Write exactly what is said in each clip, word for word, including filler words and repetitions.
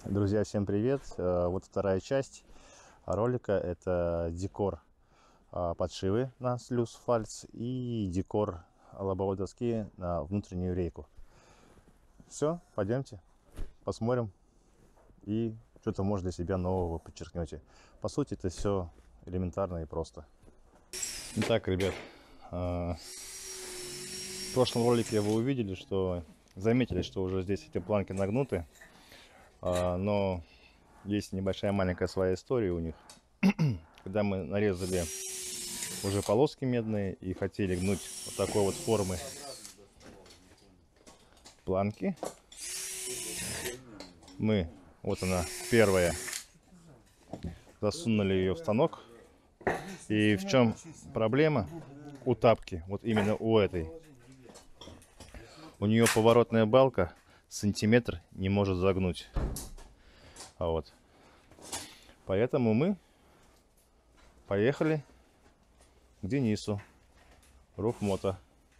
Друзья, всем привет! Вот вторая часть ролика. Это декор подшивы на слюз-фальц и декор лобовой доски на внутреннюю рейку. Все, пойдемте посмотрим и что-то, может, для себя нового подчеркнете. По сути, это все элементарно и просто. Итак, ребят, в прошлом ролике вы увидели, что заметили, что уже здесь эти планки нагнуты. Но есть небольшая маленькая своя история у них. Когда мы нарезали уже полоски медные и хотели гнуть вот такой вот формы планки, мы, вот она первая, засунули ее в станок. И в чем проблема у тапки, вот именно у этой? У нее поворотная балка сантиметр не может загнуть. А вот. Поэтому мы поехали к Денису, Руфмото.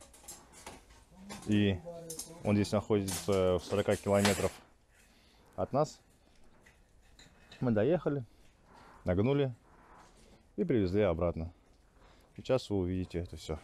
И он здесь находится в сорока километрах от нас. Мы доехали, нагнули и привезли обратно. Сейчас вы увидите это все.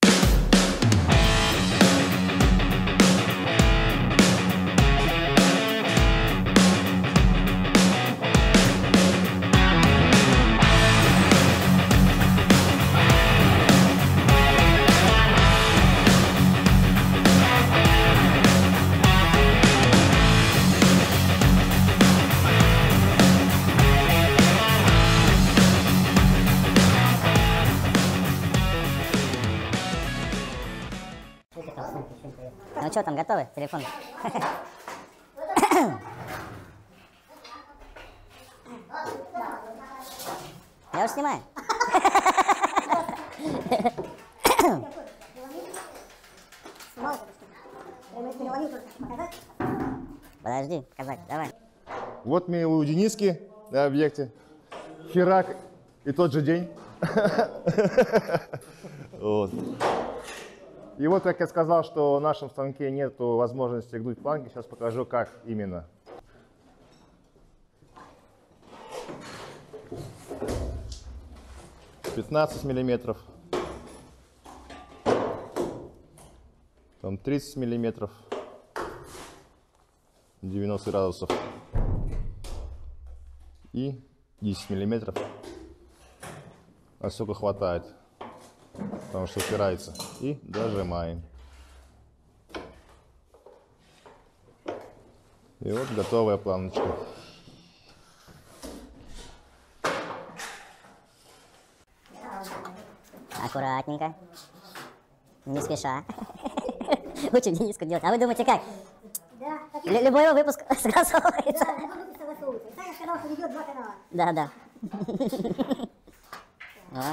Ну что, там готовы? Телефон. Я уже снимаю. Подожди, показать, давай. Вот мы у Дениски на объекте. Херак и тот же день. Вот. И вот, как я сказал, что в нашем станке нет возможности гнуть планки, сейчас покажу, как именно. пятнадцать миллиметров, там тридцать миллиметров, девяносто градусов и десять миллиметров. Насколько хватает, потому что упирается. И дожимаем. И вот готовая планочка. Аккуратненько. Не спеша. Учим Дениску делать. А вы думаете как? Да, Лю- Любой выпуск согласовывается. да, любой выпуск согласовывается. Саня сказал, что ведет два канала. Да, да. О.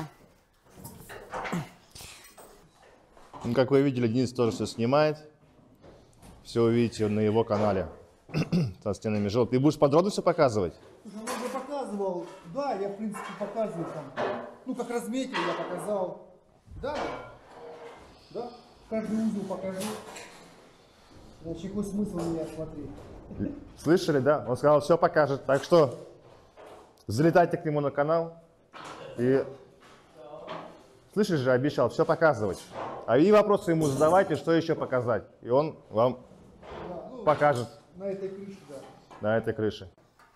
Ну, как вы видели, Денис тоже все снимает. Все увидите на его канале. Со стенами желтых. Ты будешь подробно все показывать? Я уже показывал, да, я в принципе показываю там, ну как разметил, я показал, да, да, каждый узел покажу, значит, какой смысл меня смотреть. Слышали, да? Он сказал, все покажет. Так что залетайте к нему на канал и, слышишь же, обещал все показывать. А и вопросы ему задавайте, что еще показать. И он вам Да, ну, покажет на этой крыше, да. на этой крыше.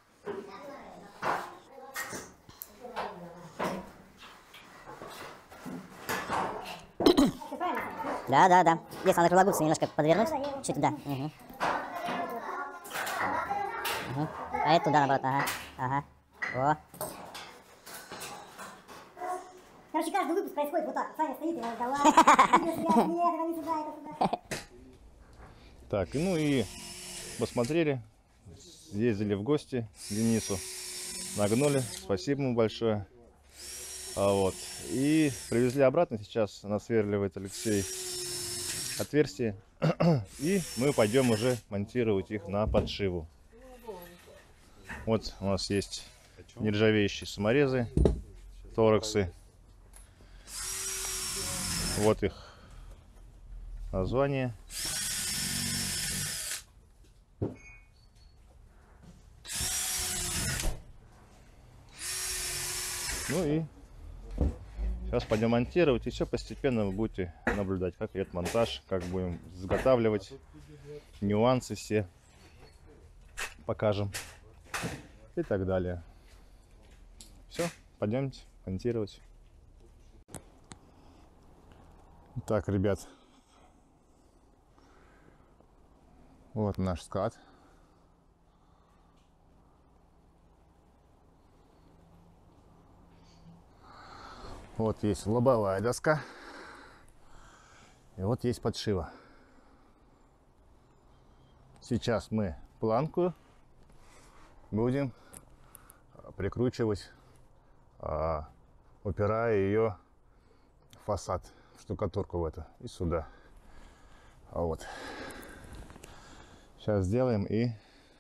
Да, да, да. Здесь надо круглогубцы немножко подвернуть. Чуть туда. Угу. Угу. А это туда, наоборот. Ага. Ага. О. Короче, каждый выпуск происходит вот так. Саня стоит и разговаривает. Нет, это не сюда, это сюда. Так, ну и посмотрели, ездили в гости к Денису, нагнули, спасибо ему большое. А вот. И привезли обратно, сейчас насверливает Алексей отверстие. И мы пойдем уже монтировать их на подшиву. Вот у нас есть нержавеющие саморезы, тороксы. Вот их название. Ну и сейчас пойдем монтировать, и все постепенно вы будете наблюдать, как идет монтаж, как будем изготавливать, нюансы все покажем и так далее. Все, пойдемте монтировать. Так, ребят, вот наш скат. Вот есть лобовая доска, и вот есть подшива. Сейчас мы планку будем прикручивать, а, упирая ее в фасад, в штукатурку в эту и сюда. А вот сейчас сделаем и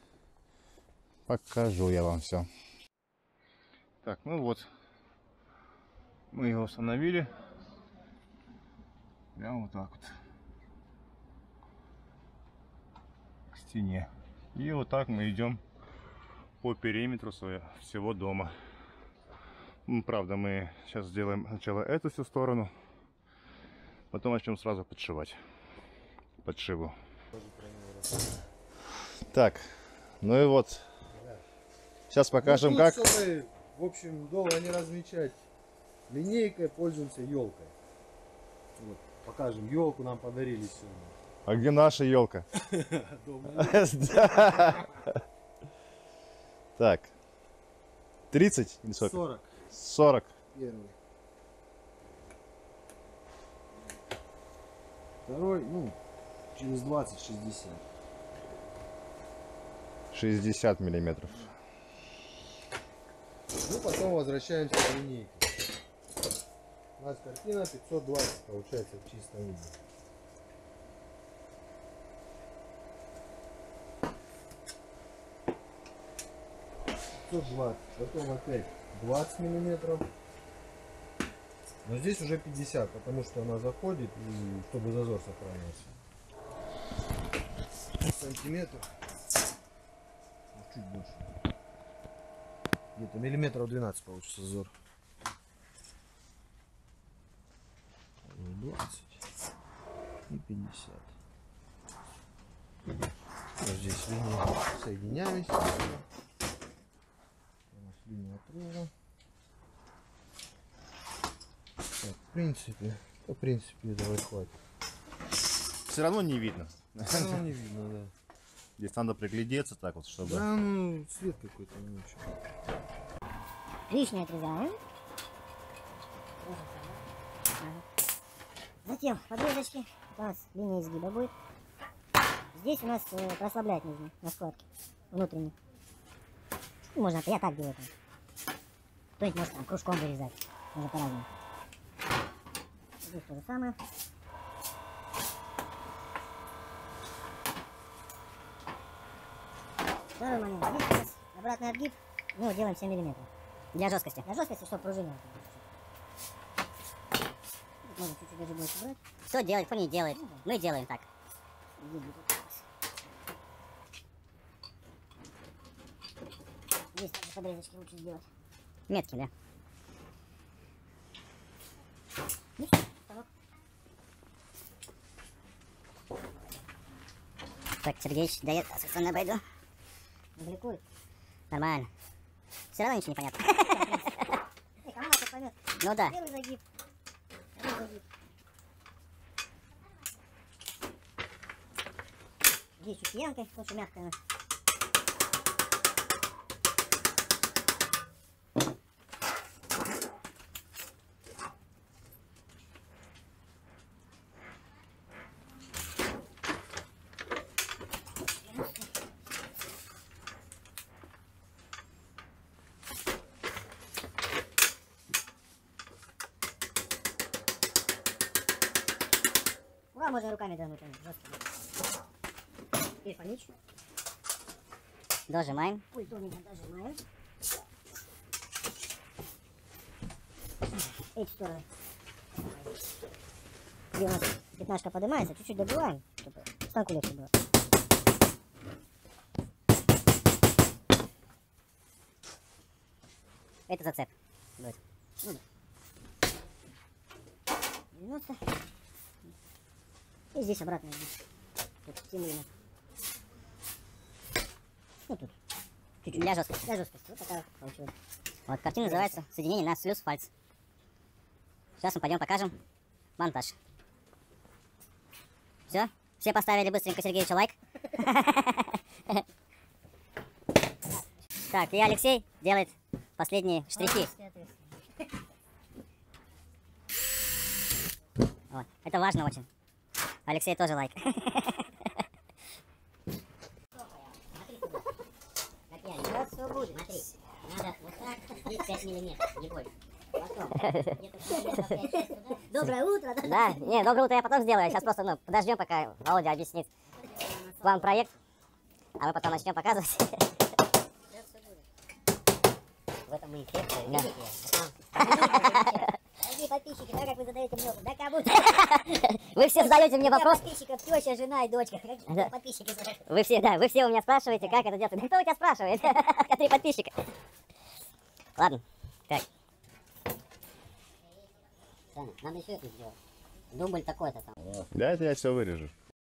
покажу я вам все. Так, ну вот. Мы его установили прямо вот так вот к стене. И вот так мы идем по периметру своего, всего дома. Ну, правда, мы сейчас сделаем сначала эту всю сторону, потом начнем сразу подшивать. Подшиву. Так, ну и вот. Сейчас покажем, Ну, как. тут, чтобы, в общем, долго не размечать, линейкой пользуемся елкой. Вот, покажем, елку нам подарили сегодня. А где наша елка? Так. тридцать или сколько? сорок. сорок. Первый. Второй, ну, через двадцать шестьдесят. шестьдесят миллиметров. Ну, потом возвращаемся к линейке. У нас картина пятьсот двадцать получается в чистом виде. пятьсот двадцать, потом опять двадцать миллиметров. Но здесь уже пятьдесят, потому что она заходит, и чтобы зазор сохранился. Сантиметр. Чуть больше. Где-то миллиметров двенадцать получится зазор. двадцать и пятьдесят. Вот здесь линии соединялись. У нас линия отреза. Так, в принципе, в принципе этого хватит. Все равно не видно. Все равно не видно, да. Здесь надо приглядеться так вот, чтобы... Да, ну, цвет какой-то не очень. Лишнее отрезаем. Затем подрезочки. У нас линия изгиба будет. Здесь у нас э, прослаблять нужно на складке внутренней. Ну, можно, я так делаю. Кто-нибудь может там кружком вырезать. Можно по-разному. Здесь то же самое. Второй момент. Здесь у нас обратный отгиб. Ну, делаем семь миллиметров. Для жесткости. Для жесткости, чтобы пружина. Можно чуть-чуть даже больше брать. Кто делает, кто не делает. Мы делаем так. Здесь также подрезочки лучше сделать. Метки, да? Ну что, второй. Так, Сергеич дает, а на обойду. Далеко. Нормально. Все равно ничего не понятно. Эй, кому это поймет? Ну да. Первый загиб. Второй загиб. Здесь чуть янкой, лучше мягкая. Ура, можно руками дернуть. Жестко. Теперь помечь. Дожимаем. Культурненько дожимаем. Эти стороны. Где у нас пятнашка поднимается, чуть-чуть добиваем, чтобы станку легче было. Это зацеп будет. девяносто. И здесь обратно. Тут семь миллиметров. Ну тут. Чуть-чуть. Для жесткости. Для жесткости. Вот такая получилась. Вот картина называется «Соединение на слюс-фальц». Сейчас мы пойдем покажем монтаж. Все? Все поставили быстренько Сергеевичу лайк. Так, и Алексей делает последние штрихи. Вот. Это важно очень. Алексей тоже лайк. Сейчас все будет. Смотри. Надо вот так. Здесь пять миллиметров, не больше. Потом. Доброе утро. Да, не, доброе утро я потом сделаю. Сейчас просто, ну, подождем, пока Володя объяснит план проект, а мы потом начнем показывать. В этом мы и все, Да. видите? Дорогие подписчики, так как вы задаете мне вопрос, да кому-то. Вы все задаете мне вопрос. Подписчиков, теща, жена и дочка. Какие Да. подписчики задают? Вы все, да, вы все у меня спрашиваете, как это делается. Да кто у тебя спрашивает? Три подписчика. Ладно, так. Саня, надо еще это сделать. Дубль такой-то там. Да, это я все вырежу.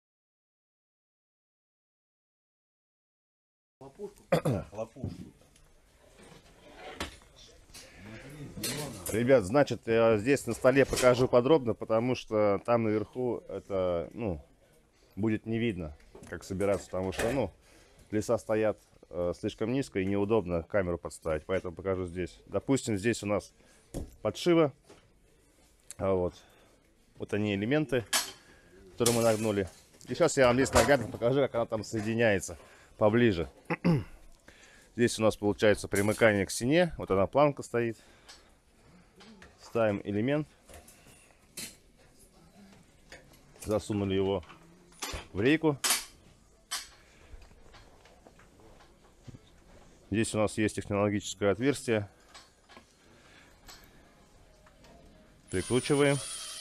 Ребят, значит, я здесь на столе покажу подробно, потому что там наверху это, ну, будет не видно, как собираться, потому что, ну, леса стоят э, слишком низко и неудобно камеру подставить, поэтому покажу здесь. Допустим, здесь у нас подшива, а вот, вот они элементы, которые мы нагнули. И сейчас я вам здесь наглядно покажу, как она там соединяется поближе. Здесь у нас получается примыкание к стене, вот она планка стоит. Ставим элемент, засунули его в рейку. Здесь у нас есть технологическое отверстие. Прикручиваем.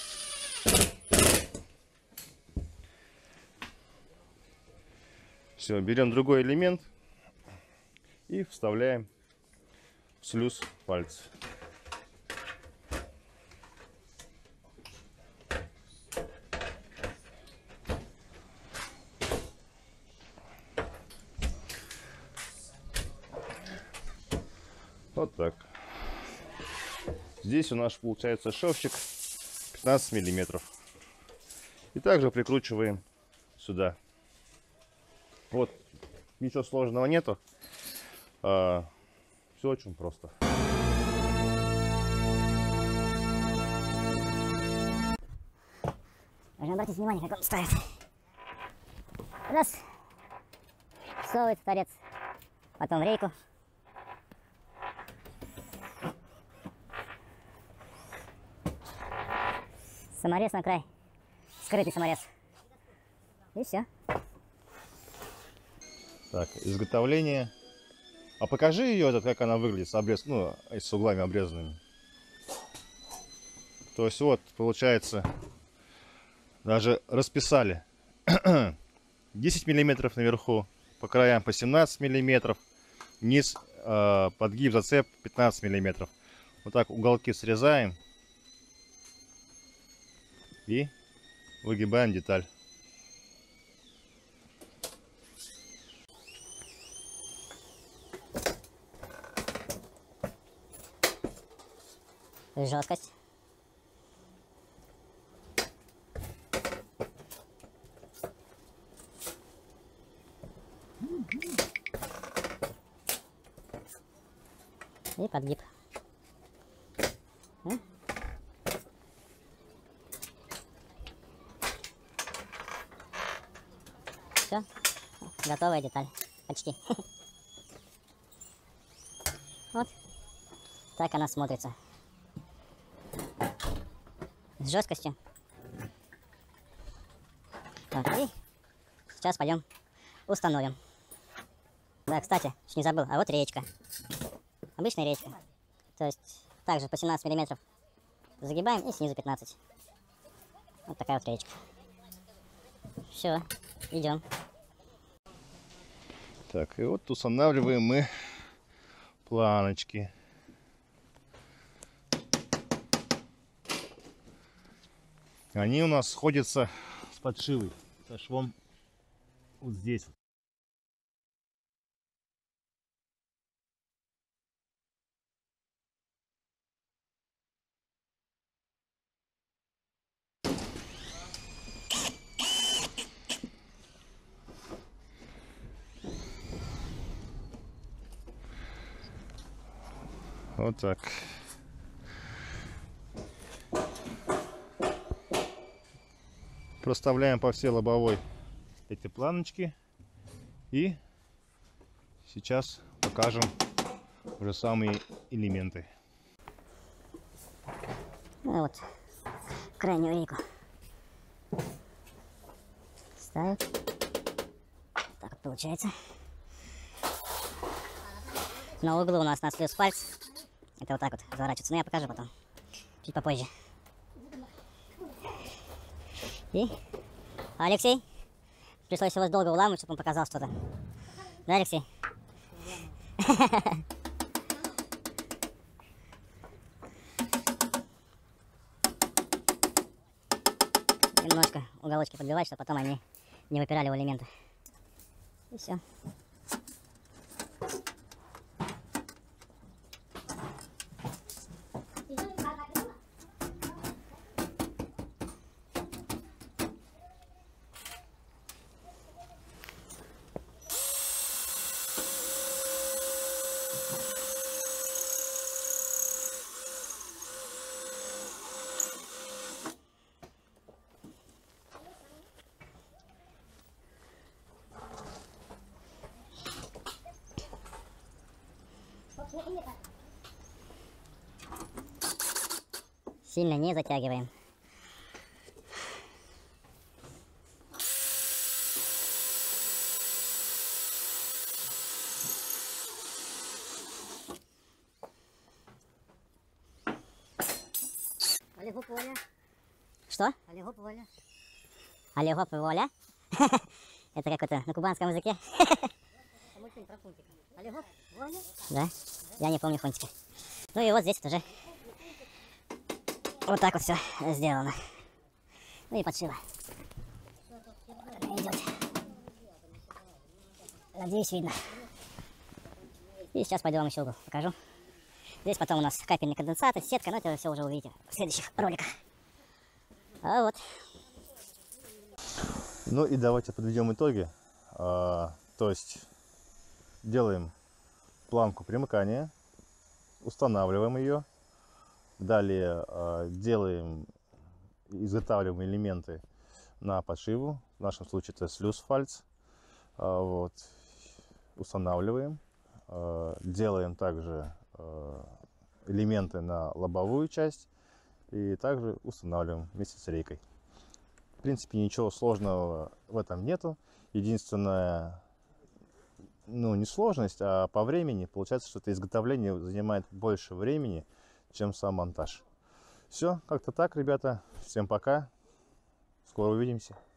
Все, берем другой элемент и вставляем в слюз пальца. Вот так. Здесь у нас получается шовчик пятнадцать миллиметров. И также прикручиваем сюда. Вот, ничего сложного нету. А, все очень просто. Нужно обратить внимание, как он ставит. Раз. Всовывает в торец. Потом в рейку. Саморез на край. Скрытый саморез. И все. Так, изготовление. А покажи ее, этот, как она выглядит с обрез, ну, с углами обрезанными. То есть вот, получается, даже расписали. десять миллиметров наверху, по краям по семнадцать миллиметров, низ э, подгиб, зацеп пятнадцать миллиметров. Вот так уголки срезаем и выгибаем деталь. Жесткость. И подгиб. Все, готовая деталь. Почти. Вот так она смотрится. С жесткостью. Так, и сейчас пойдем установим. Да, кстати, не забыл, а вот речка. Обычная речка. То есть также по семнадцать миллиметров загибаем и снизу пятнадцать. Вот такая вот речка. Все, идем. Так, и вот устанавливаем мы планочки. Они у нас сходятся с подшивой, со швом вот здесь вот. Вот так. Проставляем по всей лобовой эти планочки. И сейчас покажем уже самые элементы. Ну вот, крайнюю рейку ставим. Так вот получается. На углу у нас на слез пальц. Это вот так вот заворачивается. Но я покажу потом. Чуть попозже. И Алексей. Пришлось его долго уламывать, чтобы он показал что-то. Да, Алексей? Немножко уголочки подбивать, чтобы потом они не выпирали у элемента. И все. Сильно не затягиваем. Олегоп Воля. Что? Олегоп Воля. Олегоп Воля? Это как-то на кубанском языке. Это мультфильм про Фунтика. Олегоп Воля. Да? Я не помню Фунтика. Ну и вот здесь вот уже вот так вот все сделано. Ну и подшива. Идет. Надеюсь, видно. И сейчас пойду вам еще угол покажу. Здесь потом у нас капельный конденсат, сетка, но это все уже увидите в следующих роликах. А вот. Ну и давайте подведем итоги. А, то есть делаем планку примыкания, устанавливаем ее. Далее э, делаем, изготавливаем элементы на подшиву. В нашем случае это слюс-фальц. Э, вот. Устанавливаем. Э, делаем также э, элементы на лобовую часть. И также устанавливаем вместе с рейкой. В принципе, ничего сложного в этом нету. Единственное, ну не сложность, а по времени. Получается, что это изготовление занимает больше времени, чем сам монтаж. Все, как-то так, ребята. Всем пока. Скоро увидимся.